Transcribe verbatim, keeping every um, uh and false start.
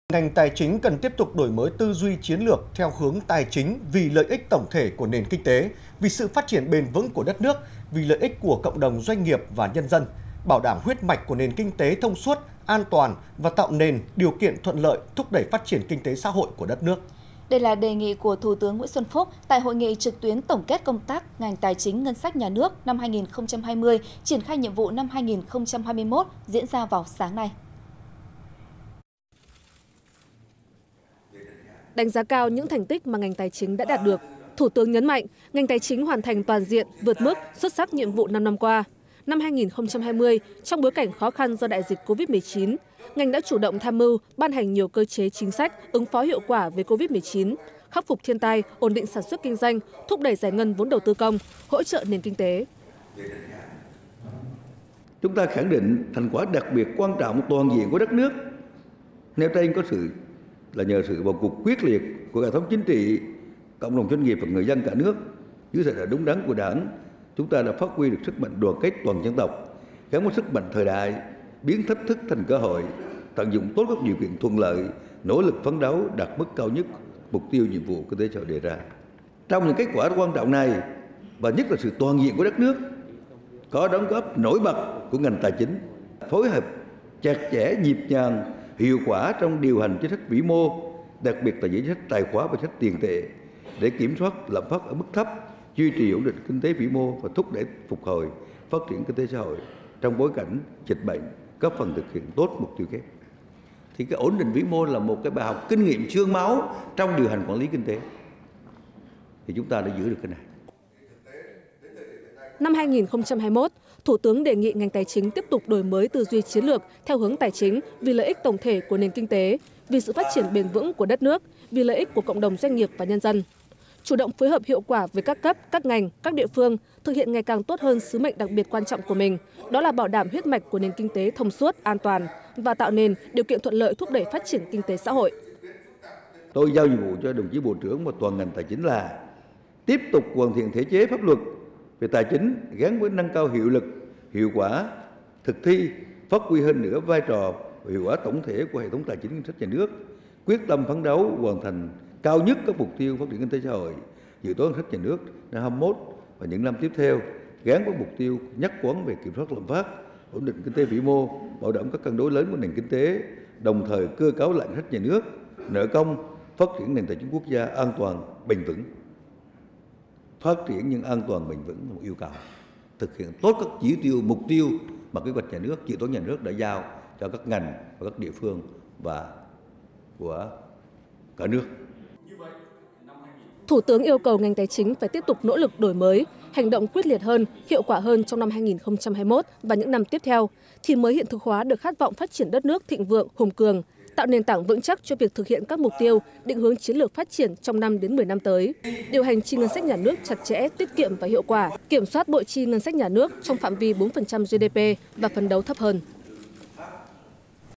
Ngành tài chính cần tiếp tục đổi mới tư duy chiến lược theo hướng tài chính vì lợi ích tổng thể của nền kinh tế, vì sự phát triển bền vững của đất nước, vì lợi ích của cộng đồng doanh nghiệp và nhân dân, bảo đảm huyết mạch của nền kinh tế thông suốt, an toàn và tạo nền điều kiện thuận lợi thúc đẩy phát triển kinh tế xã hội của đất nước. Đây là đề nghị của Thủ tướng Nguyễn Xuân Phúc tại hội nghị trực tuyến tổng kết công tác ngành tài chính ngân sách nhà nước năm hai nghìn không trăm hai mươi, triển khai nhiệm vụ năm hai nghìn không trăm hai mươi mốt diễn ra vào sáng nay. Đánh giá cao những thành tích mà ngành tài chính đã đạt được, Thủ tướng nhấn mạnh ngành tài chính hoàn thành toàn diện, vượt mức, xuất sắc nhiệm vụ năm năm qua. Năm hai nghìn không trăm hai mươi, trong bối cảnh khó khăn do đại dịch Covid mười chín, ngành đã chủ động tham mưu, ban hành nhiều cơ chế chính sách ứng phó hiệu quả với Covid mười chín, khắc phục thiên tai, ổn định sản xuất kinh doanh, thúc đẩy giải ngân vốn đầu tư công, hỗ trợ nền kinh tế. Chúng ta khẳng định thành quả đặc biệt quan trọng toàn diện của đất nước. Nêu trên có sự là nhờ sự vào cuộc quyết liệt của hệ thống chính trị, cộng đồng doanh nghiệp và người dân cả nước. Dưới sự đúng đắn của Đảng, chúng ta đã phát huy được sức mạnh đoàn kết toàn dân tộc, gắn với sức mạnh thời đại, biến thách thức thành cơ hội, tận dụng tốt các điều kiện thuận lợi, nỗ lực phấn đấu đạt mức cao nhất mục tiêu nhiệm vụ kinh tế xã hội đề ra. Trong những kết quả quan trọng này, và nhất là sự toàn diện của đất nước, có đóng góp nổi bật của ngành tài chính, phối hợp chặt chẽ, nhịp nhàng, hiệu quả trong điều hành chính sách vĩ mô, đặc biệt là chính sách tài khóa và chính sách tiền tệ, để kiểm soát lạm phát ở mức thấp, duy trì ổn định kinh tế vĩ mô và thúc đẩy phục hồi phát triển kinh tế xã hội trong bối cảnh dịch bệnh, góp phần thực hiện tốt mục tiêu kép. Thì cái ổn định vĩ mô là một cái bài học kinh nghiệm xương máu trong điều hành quản lý kinh tế. Thì chúng ta đã giữ được cái này. Năm hai nghìn không trăm hai mươi mốt, Thủ tướng đề nghị ngành tài chính tiếp tục đổi mới tư duy chiến lược theo hướng tài chính vì lợi ích tổng thể của nền kinh tế, vì sự phát triển bền vững của đất nước, vì lợi ích của cộng đồng doanh nghiệp và nhân dân. Chủ động phối hợp hiệu quả với các cấp, các ngành, các địa phương, thực hiện ngày càng tốt hơn sứ mệnh đặc biệt quan trọng của mình, đó là bảo đảm huyết mạch của nền kinh tế thông suốt, an toàn và tạo nền điều kiện thuận lợi thúc đẩy phát triển kinh tế xã hội. Tôi giao nhiệm vụ cho đồng chí Bộ trưởng và toàn ngành tài chính là tiếp tục hoàn thiện thể chế pháp luật về tài chính gắn với nâng cao hiệu lực, hiệu quả thực thi, phát huy hơn nữa vai trò và hiệu quả tổng thể của hệ thống tài chính ngân sách nhà nước, quyết tâm phấn đấu hoàn thành cao nhất các mục tiêu phát triển kinh tế xã hội, dự toán ngân sách nhà nước năm hai nghìn không trăm hai mươi mốt và những năm tiếp theo, gắn với mục tiêu nhất quán về kiểm soát lạm phát, ổn định kinh tế vĩ mô, bảo đảm các cân đối lớn của nền kinh tế, đồng thời cơ cấu lại ngân sách nhà nước, nợ công, phát triển nền tài chính quốc gia an toàn, bền vững. Phát triển nhưng an toàn bền vững là một yêu cầu. Thực hiện tốt các chỉ tiêu, mục tiêu mà kế hoạch nhà nước, dự toán nhà nước đã giao cho các ngành và các địa phương và của cả nước. Thủ tướng yêu cầu ngành tài chính phải tiếp tục nỗ lực đổi mới, hành động quyết liệt hơn, hiệu quả hơn trong năm hai nghìn không trăm hai mươi mốt và những năm tiếp theo, thì mới hiện thực hóa được khát vọng phát triển đất nước thịnh vượng, hùng cường, tạo nền tảng vững chắc cho việc thực hiện các mục tiêu, định hướng chiến lược phát triển trong năm đến mười năm tới, điều hành chi ngân sách nhà nước chặt chẽ, tiết kiệm và hiệu quả, kiểm soát bội chi ngân sách nhà nước trong phạm vi bốn phần trăm giê đê pê và phấn đấu thấp hơn.